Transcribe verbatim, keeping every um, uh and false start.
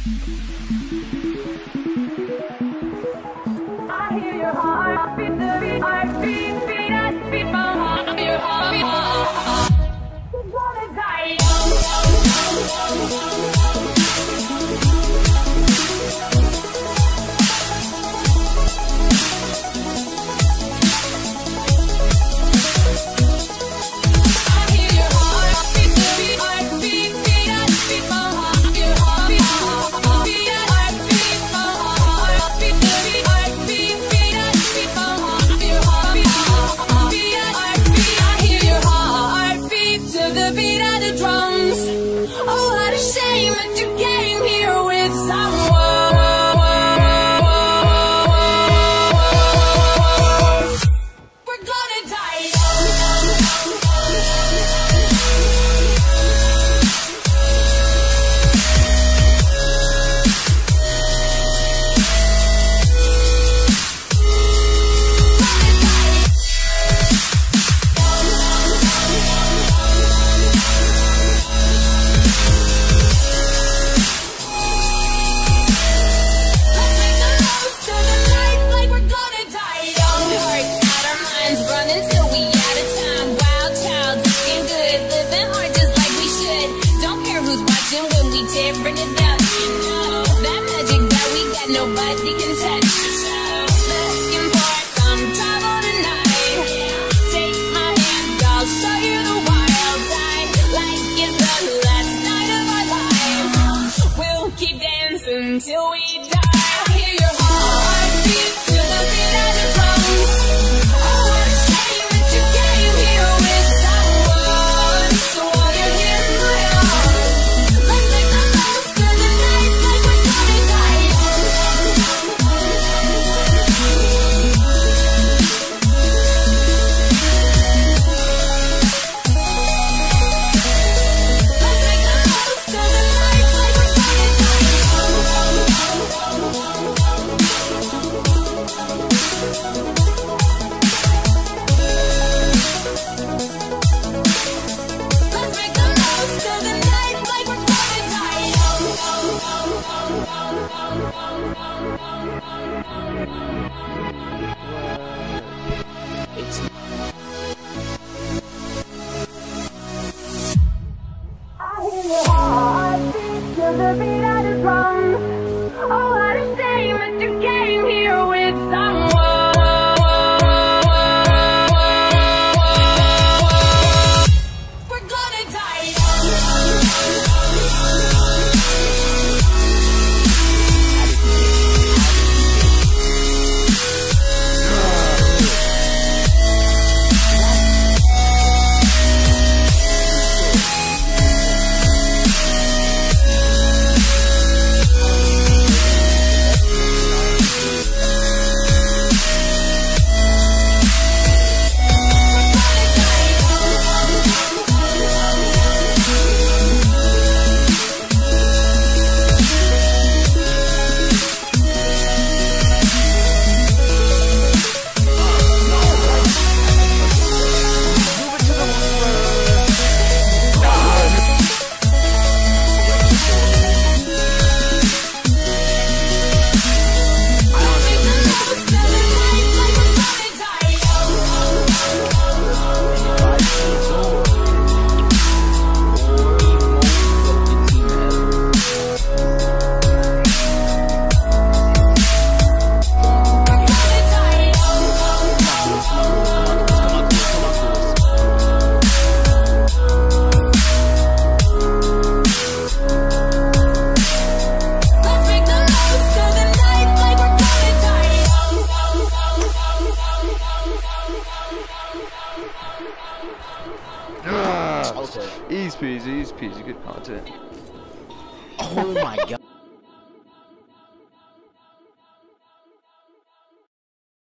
I hear your heart beat, the beat, heart beat, beat, I beat my heart, your heart beat. You're gonna die bring it down, you know that magic that we got, nobody can touch. Looking for some trouble tonight. Take my hand, I'll show you the wild side. Like it's the last night of our lives. We'll keep dancing till we die. I hear your heart beat to the beat of the drums. Oh, what a shame that you came here with someone. So while you're here in my arms, let's make the most of the night like we're gonna die. Let's make the most of the night like we're gonna die. Let's make the most of the night like we're gonna die. It's I hear your heart beat to the beat of the drum. Oh, what a shame that you came here with someone. We're gonna die. okay. Easy peasy, easy peasy, good content. Oh my god.